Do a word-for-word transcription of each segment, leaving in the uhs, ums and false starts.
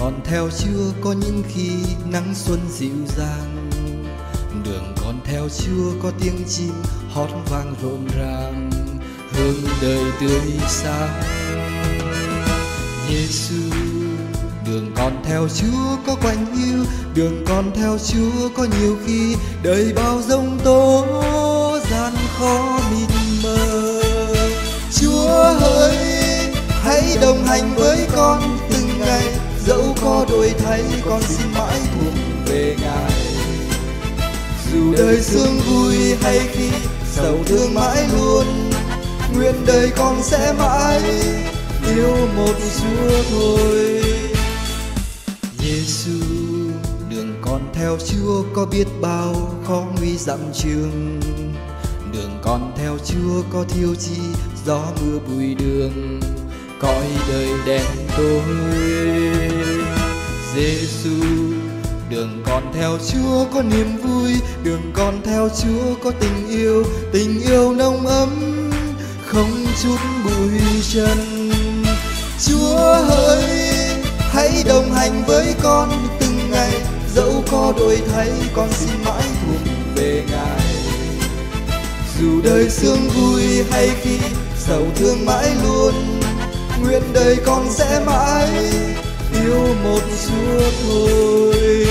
con theo Chúa có những khi nắng xuân dịu dàng, đường con theo Chúa có tiếng chim hót vang rộn ràng, hương đời tươi sáng. Giêsu, đường con theo Chúa có quạnh hiu, đường con theo Chúa có nhiều khi đời bao giông tố gian khó mịt mờ. Chúa ơi, hãy đồng hành với con từng ngày, dẫu có đổi thay con xin mãi thuộc về Ngài. Dù đời sương vui hay khi sầu thương mãi luôn, nguyện đời con sẽ mãi yêu một Chúa thôi. Giêsu, đường con theo Chúa có biết bao khó nguy dặm trường, đường con theo Chúa có thiếu chi gió mưa bụi đường, cõi đời đen tối. Giêsu, đường con theo Chúa có niềm vui, đường con theo Chúa có tình yêu, tình yêu nồng ấm không chút bụi trần. Chúa ơi, hãy đồng hành với con từng ngày, dẫu có đổi thay con xin mãi thuộc về Ngài. Dù đời sương vui hay khi sầu thương mãi luôn, nguyện đời con sẽ mãi yêu một Chúa thôi.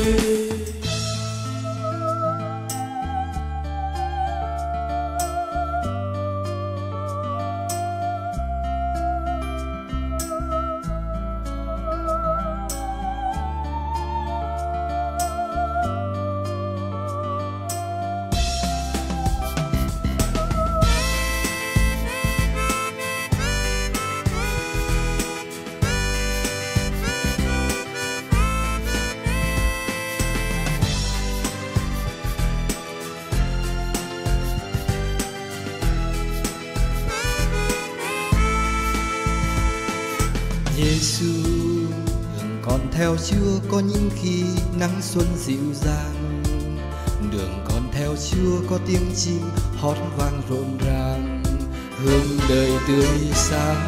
Giêsu, đường con theo Chúa có những khi nắng xuân dịu dàng, đường con theo Chúa có tiếng chim hót vang rộn ràng, hương đời tươi sáng.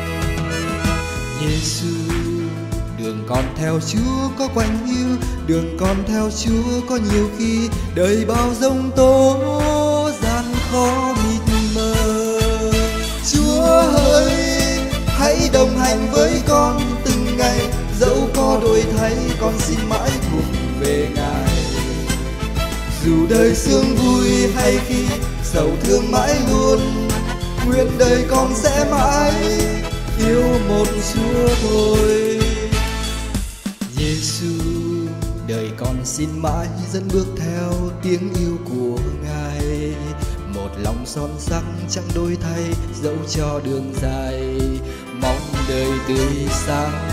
Giêsu, đường con theo Chúa có quạnh hiu, đường con theo Chúa có nhiều khi đời bao giông tố gian khó mịt mờ. Chúa ơi, hãy đồng hành với con từng ngày, dẫu có đổi thay con xin mãi thuộc về Ngài. Dù đời sương vui hay khi sầu thương mãi luôn, nguyện đời con sẽ mãi yêu một Chúa thôi. Giêsu, đời con xin mãi dẫn bước theo tiếng yêu của Ngài, một lòng son sắc chẳng đổi thay dẫu cho đường dài, mong đời tươi sáng.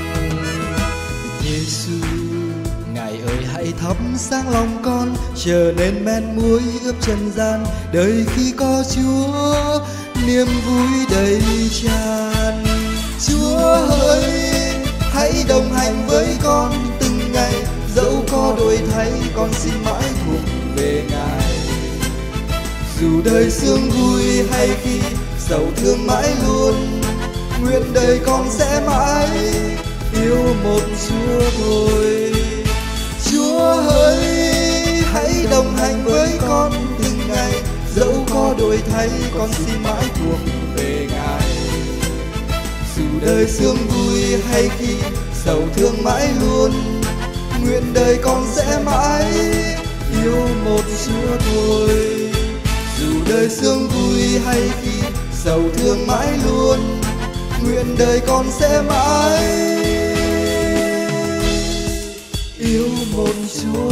Giêsu, Ngài ơi hãy thắp sáng lòng con, trở nên men muối ướp trần gian, đời khi có Chúa niềm vui đầy tràn. Chúa ơi, hãy đồng hành với con từng ngày, dẫu có đổi thay con xin mãi thuộc về Ngài. Dù đời sương vui hay khi sầu thương mãi luôn, nguyện đời con sẽ mãi yêu một Chúa thôi. Chúa ơi, hãy đồng hành với con từng ngày, dẫu có đổi thay con xin mãi thuộc về Ngài. Dù đời sương vui hay khi sầu thương mãi luôn, nguyện đời con sẽ mãi yêu một Chúa thôi. Dù đời sương vui hay khi sầu thương mãi luôn, nguyện đời con sẽ mãi yêu một Chúa